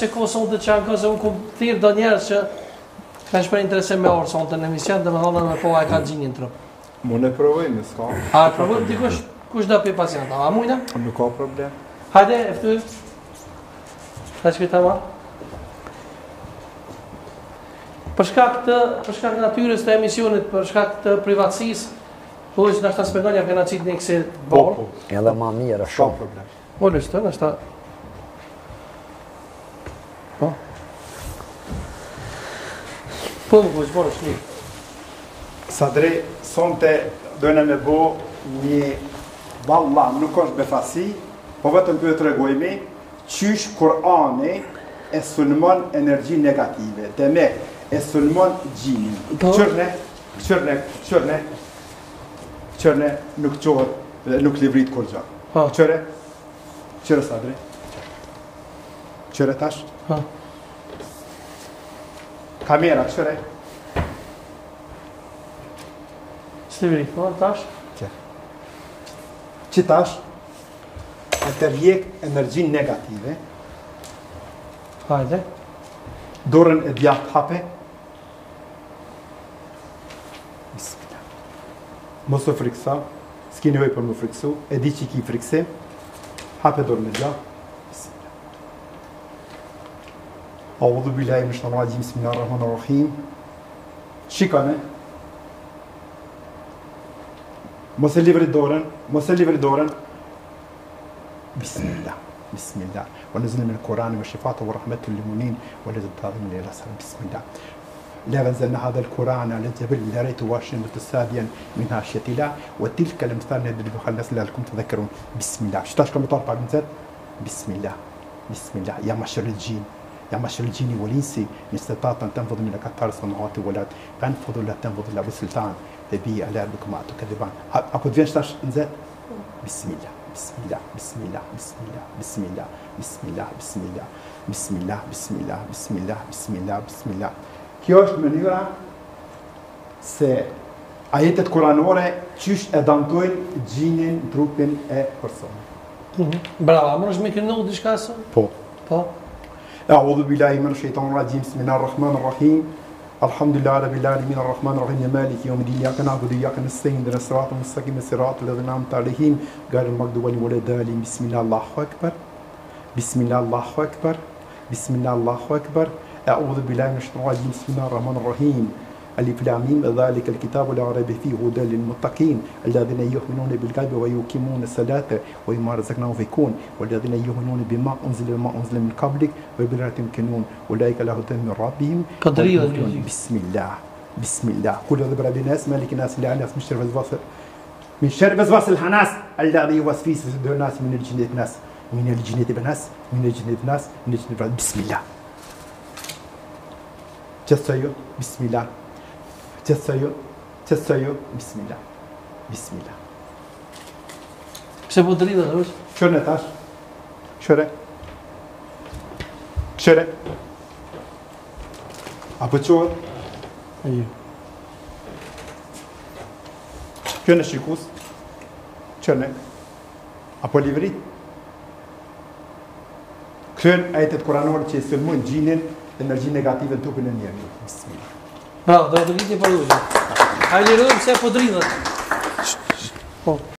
Që ko sonte që janë këse unë ku thirë do njerës që kanë shpër interesim me orë sonte në emision dhe me thonë me po a e ka gjinin në trup. Mu në provojmë, s'ka. A e provojmë dikush, kush do për pacienta? A mujna? Nuk ka problem. Hajde, eftuj. Ta që këta ma? Për shkak natyres të emisionit, për shkak të privatësisë, po që nështë ta spegonja këna qitë një kësi borë. Edhe ma mirë, shumë. Problem. O, lështë, nështë ta... Po? Po, më kësë borë është një. Sadri, sonte dojnë me bo një valla, nuk është befasi, po vetëm për të regojmi, qysh Kurani e sulmon energji negative, dhe me e sulmon gjinin. Qërne, nuk qohët, nuk livrit kur gjo. Qëre Sadri. Qëre tash. Kamera, qëre. Livrit, po, tash. Që tash, e të rjek energji negative, Hajde. dorën e djatë hape, bismillah. Mos o friksa, s'ki nevoj për më friksu, e di që ki friksim, hape dorën e djatë, bismillah. Audhu billahi minash shaitanir rajim, bismillahirrahmanirrahim. Shikane, mos e livri dorën, bismillah. بسم الله ونزل من القرآن وشفاء ورحمة للمؤمنين وللطاغين إلى سلام بسم الله لا أنزلنا هذا القرآن على الجبل لرأيت واشيا متسابيا من خشية الله وتلك الأمثال نضربها للناس لعلكم تذكرون بسم الله شو تشكر مطار من زاد بسم الله يا معشر الجن والإنس إن استطعتم أن تنفذوا من أقطار السماوات والأرض فانفذوا لا تنفذوا إلا بسلطان فبي على ربكم ما تكذبان أكو فين شتاش نزاد بسم الله بسم الله بسم الله بسم الله بسم الله بسم الله بسم الله بسم الله بسم الله بسم الله بسم الله بسم الله Kjo është mënyra se ajetet kuranore qysh e damtojnë gjinin, trupin e personit. Brava, më është me kënu diçka së? Po. Po? A'udhu billahi minash shaitanir rajim, bismillahir rahim. Alhamdulillah rabbil alamin arrahmanir rahim maliki yawmiddin iyyaka na'budu wa iyyaka nasta'in ihdinas siratal mustaqim siratal ladzina an'amta alaihim ghayril maghdubi alaihim waladdallin bismillahir akbar bismillahir akbar bismillahir akbar a'udhu billahi minash shaitanir rajim bismillahir rahmanir rahim alif lam mim dhalika alkitabu la rayba fihi hudan lil muttaqin alladhina yu'minuna bil ghaibi wa yuqimuna as-salata wa mimma razaqnahum yunfiqun walladhina yu'minuna bima unzila min qablik wa bil rabbihim yuqinun ulaika lahum hudan min rabbihim بسم الله قل اعوذ برب الناس مالك الناس اله الناس من شر وسواس الخناس الذي يوسوس في صدور الناس من الجنة الناس من الجنة الناس من الجنة الناس من الجنة الناس بسم الله تسيو بسم الله تسيو بسم الله بسم الله Pse po të rridhe, është? Qërë në tash? Qërë? Apo qohët? Ajo. Kjo në shikus? Qërë? Apo livrit? Kënë ajetet kuranore që i sëllmojnë gjinin energji negative në trupin e njerëzit. Bismillah. Bravo, do të rritje për ujë. Hajde rrëm se po të rridhe. Po.